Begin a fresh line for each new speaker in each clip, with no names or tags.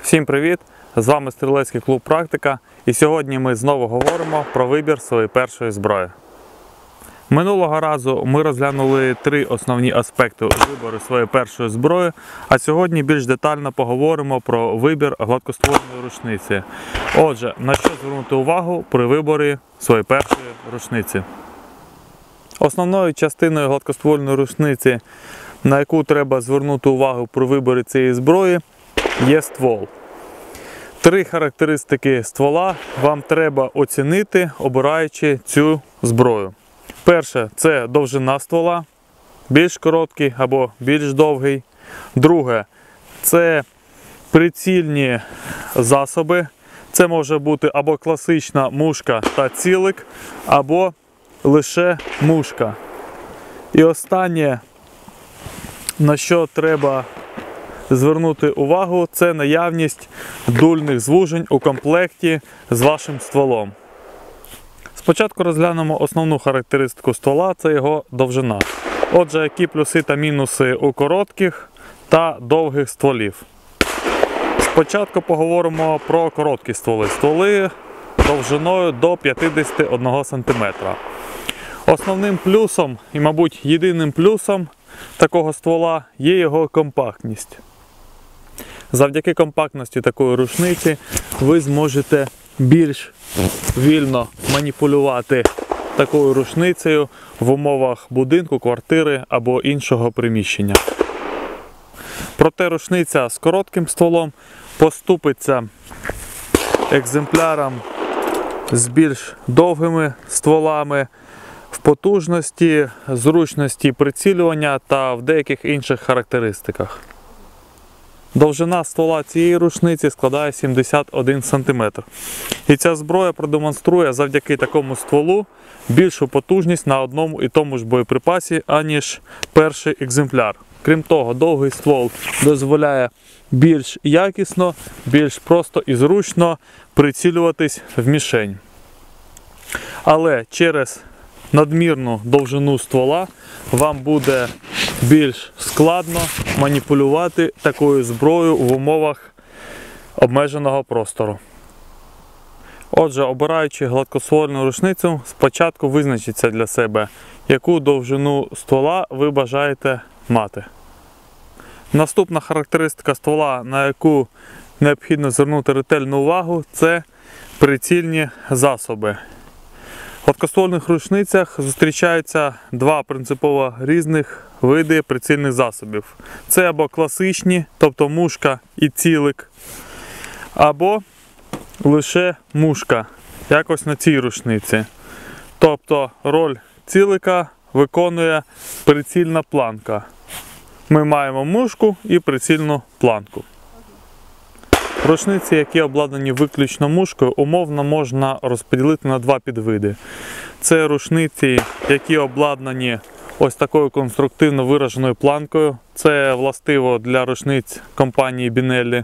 Всім привіт! З вами Стрілецький клуб Практика, і сьогодні ми знову говоримо про вибір своєї першої зброї. Минулого разу ми розглянули три основні аспекти вибору своєї першої зброї, а сьогодні більш детально поговоримо про вибір гладкоствольної рушниці. Отже, на що звернути увагу при виборі своєї першої рушниці? Основною частиною гладкоствольної рушниці, на яку треба звернути увагу при виборі цієї зброї, є ствол. Три характеристики ствола вам треба оцінити, обираючи цю зброю. Перше – це довжина ствола, більш короткий або більш довгий. Друге – це прицільні засоби. Це може бути або класична мушка та цілик, або лише мушка. І останнє, на що треба звернути увагу, це наявність дульних звужень у комплекті з вашим стволом. Спочатку розглянемо основну характеристику ствола – це його довжина. Отже, які плюси та мінуси у коротких та довгих стволів. Спочатку поговоримо про короткі стволи. Стволи довжиною до 51 см. Основним плюсом і, мабуть, єдиним плюсом такого ствола є його компактність. Завдяки компактності такої рушниці ви зможете більш вільно маніпулювати такою рушницею в умовах будинку, квартири або іншого приміщення. Проте рушниця з коротким стволом поступиться екземплярам з більш довгими стволами в потужності, зручності прицілювання та в деяких інших характеристиках. Довжина ствола цієї рушниці складає 71 см. І ця зброя продемонструє завдяки такому стволу більшу потужність на одному і тому ж боєприпасі, аніж перший екземпляр. Крім того, довгий ствол дозволяє більш якісно, більш просто і зручно прицілюватись в мішень. Але через надмірну довжину ствола вам буде більш складно маніпулювати такою зброєю в умовах обмеженого простору. Отже, обираючи гладкоствольну рушницю, спочатку визначіться для себе, яку довжину ствола ви бажаєте мати. Наступна характеристика ствола, на яку необхідно звернути ретельну увагу, це прицільні засоби. В гладкоствольних рушницях зустрічаються два принципово різних види прицільних засобів. Це або класичні, тобто мушка і цілик, або лише мушка, якось на цій рушниці. Тобто роль цілика виконує прицільна планка. Ми маємо мушку і прицільну планку. Рушниці, які обладнані виключно мушкою, умовно можна розподілити на два підвиди. Це рушниці, які обладнані ось такою конструктивно вираженою планкою. Це властиво для рушниць компанії Бінеллі.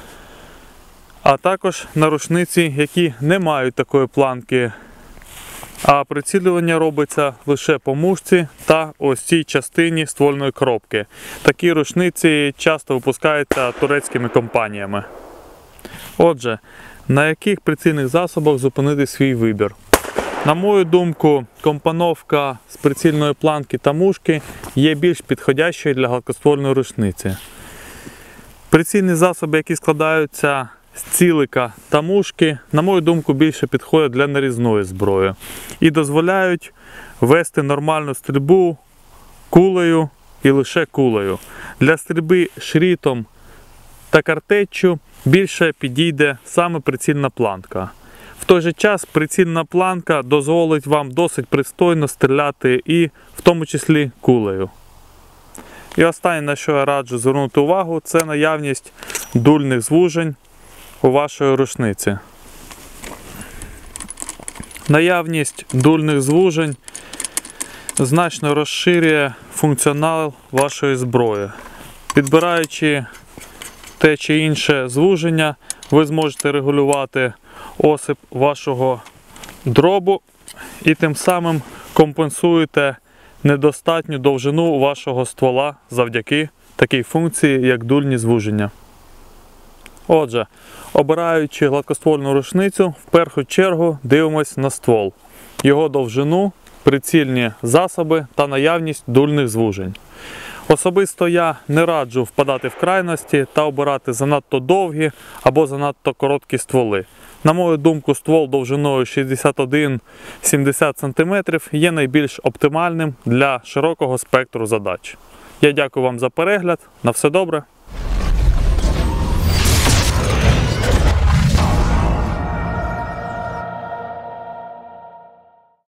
А також на рушниці, які не мають такої планки, а прицілювання робиться лише по мушці та ось цій частині ствольної коробки. Такі рушниці часто випускаються турецькими компаніями. Отже, на яких прицільних засобах зупинити свій вибір? На мою думку, компоновка з прицільної планки та мушки є більш підходящою для гладкоствольної рушниці. Прицільні засоби, які складаються з цілика та мушки, на мою думку, більше підходять для нарізної зброї і дозволяють вести нормальну стрільбу кулею і лише кулею. Для стрільби шрітом та картеччю більше підійде саме прицільна планка. В той же час прицільна планка дозволить вам досить пристойно стріляти і в тому числі кулею. І останнє, на що я раджу звернути увагу, це наявність дульних звужень у вашої рушниці. Наявність дульних звужень значно розширює функціонал вашої зброї. Підбираючи те чи інше звуження, ви зможете регулювати осип вашого дробу і тим самим компенсуєте недостатню довжину вашого ствола завдяки такій функції, як дульні звуження. Отже, обираючи гладкоствольну рушницю, в першу чергу дивимось на ствол, його довжину, прицільні засоби та наявність дульних звужень. Особисто я не раджу впадати в крайності та обирати занадто довгі або занадто короткі стволи. На мою думку, ствол довжиною 61-70 см є найбільш оптимальним для широкого спектру задач. Я дякую вам за перегляд. На все добре.